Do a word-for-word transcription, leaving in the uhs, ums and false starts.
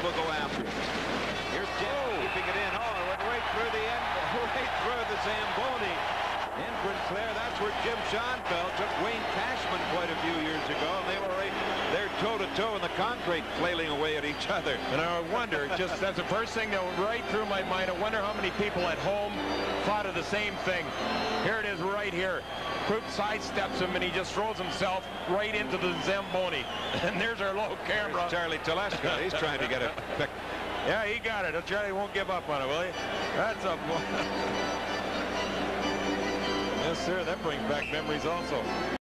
will go after it. Here's Jim oh. keeping it in. Oh, it went right through the end, right through the Zamboni. In Claire, that's where Jim Schoenfeld took Wayne Cashman quite a few years ago, and they were right there toe-to-toe in the concrete, flailing away at each other. And I wonder, just that's the first thing that went right through my mind, I wonder how many people at home thought of the same thing. Here it is right here. Krupp sidesteps him, and he just throws himself right into the Zamboni. And there's our low camera. There's Charlie Telesco. He's trying to get it picked. Yeah, he got it. Charlie won't give up on it, will he? That's a... Yes, sir. That brings back memories also.